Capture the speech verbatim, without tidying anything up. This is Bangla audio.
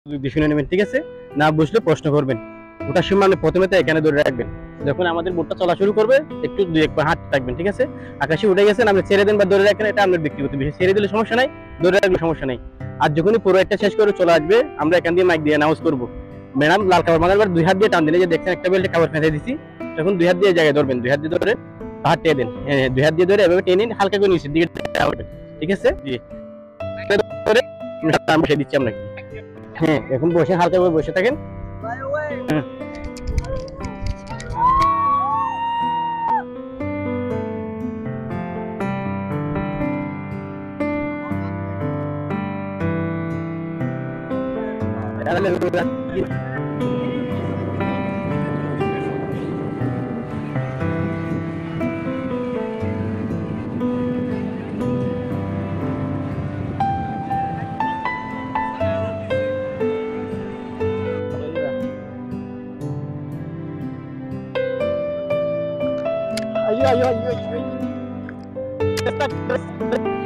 যদি শুনে নেবেন, ঠিক আছে? না বুঝলে প্রশ্ন করবেন। ওটার সময় আপনি প্রথমে তো এখানে ধরে রাখবেন। যখন আমাদের বোটটা চলা শুরু করবে একটু দুই এক পা হাঁটতে থাকবেন, ঠিক আছে? আকাশে উঠে গেছেন, আপনি ছেড়ে দেন বা ধরে রাখেন, এটা আপনার ব্যক্তিগত বিষয়। ছেড়ে দিলে সমস্যা নাই, ধরে রাখলে সমস্যা নাই। আর যখনই পুরো একটা শেষ করে চলে আসবে, আমরা এখান দিয়ে মাইক দিয়ে অ্যানাউন্স করবো, ম্যাডাম লাল খাবার মাগার দুই হাত দিয়ে টান দিন। এই যে দেখছেন একটা বেল্টে খাবার ফেঁসে দিছি, তখন দুই হাত দিয়ে জায়গায় ধরবেন, দুই হাত দিয়ে ধরে হাত টেনে দেন। হ্যাঁ, দুই হাত দিয়ে ধরে এভাবে টেনে নিন, হালকা করে নিচের দিকে টানবেন, ঠিক আছে? জি, ধরে আমি বসে দিচ্ছি আপনাকে। হ্যাঁ, এখন বসে হালকা করে বসে থাকেন। হ্যাঁ। Ayo, ayo, ayo, ayo.